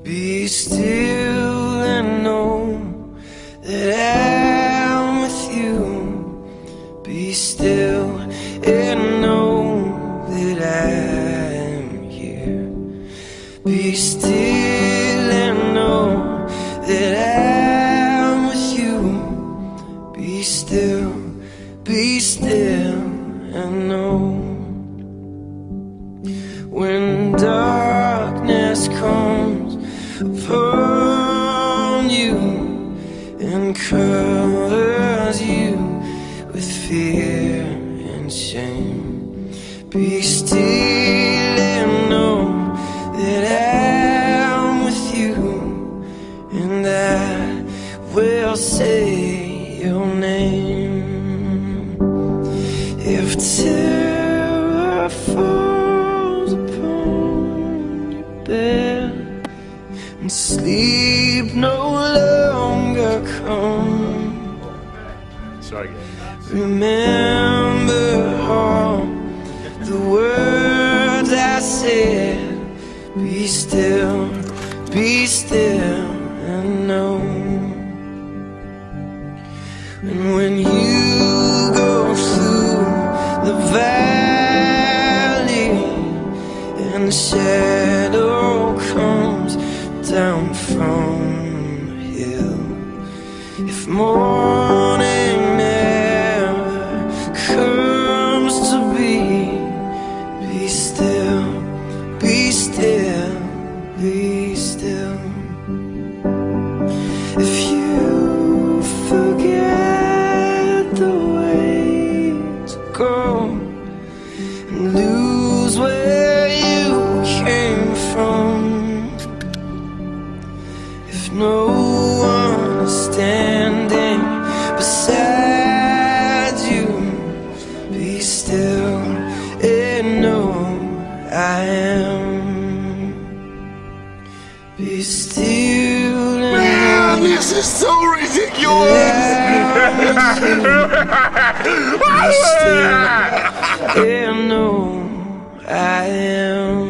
Be still and know that I'm with you. Be still and know that I'm here. Be still and know that I'm with you. Be still and know. When darkness comes upon you and covers you with fear and shame, be still and know that I'm with you, and I will say your name. If terror falls upon your bed and sleep no longer comes, remember all the words I said. Be still and know. And when you go through the valley and the shadow comes down from the hill, if morning never comes to be, be still, be still, be still. If you forget the way to go and lose where you came from, if no one is standing beside you, be still and know I am. Be still and man, this is so ridiculous. Be still and know I am.